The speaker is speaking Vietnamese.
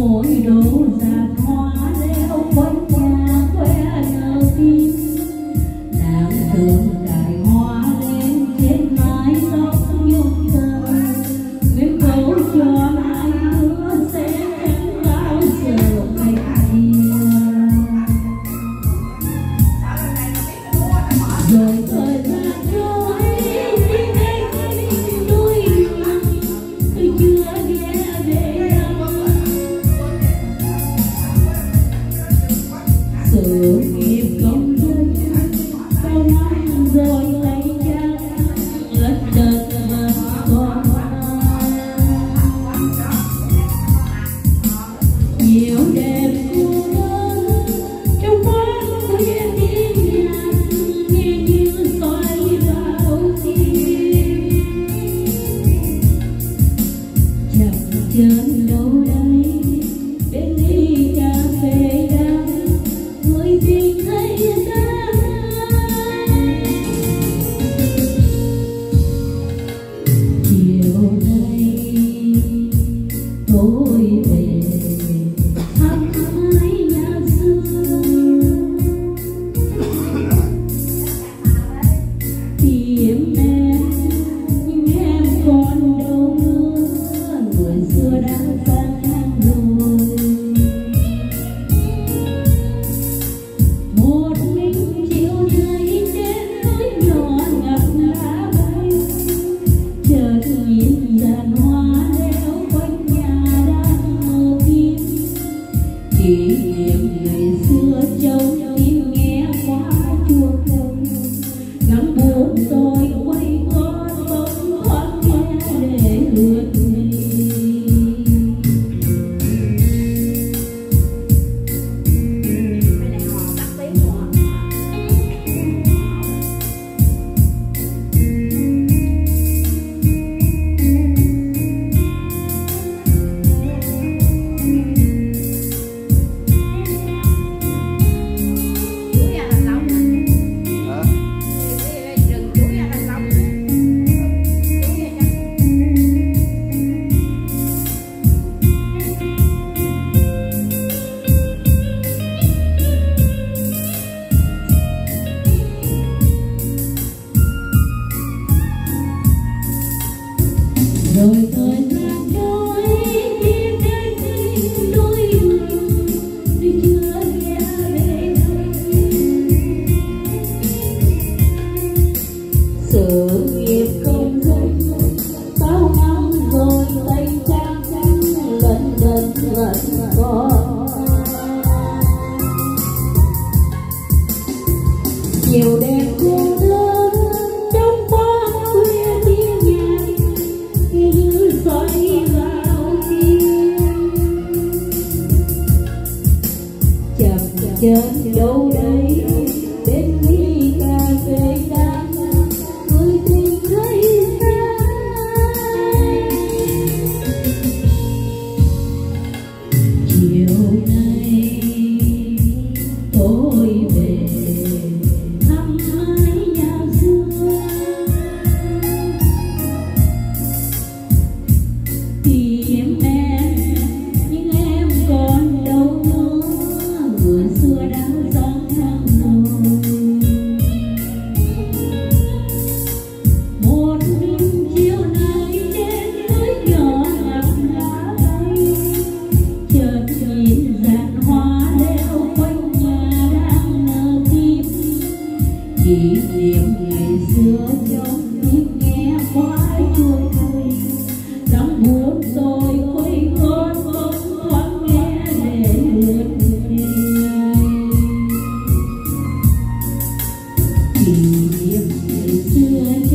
chiều đêm cô đơn trong quán khuya tiếng nhạc như xoay vào tim chậm chân đâu đây đến ly cà phê đắng người tình thấy xa chiều nay tôi về thăm mái nhà xưa tìm em nhưng em còn đâu nữa người xưa đã sang tháng rồi một mình chiều nay trên núi nhỏ ngập lá bay chợt nhìn dàn hoa leo quanh nhà đang nở tim kỷ niệm ngày xưa trong tim nghe mãi trôi thôi nắng buốt tôi quay con bóng thoáng nghe để lượt về kỷ niệm ngày xưa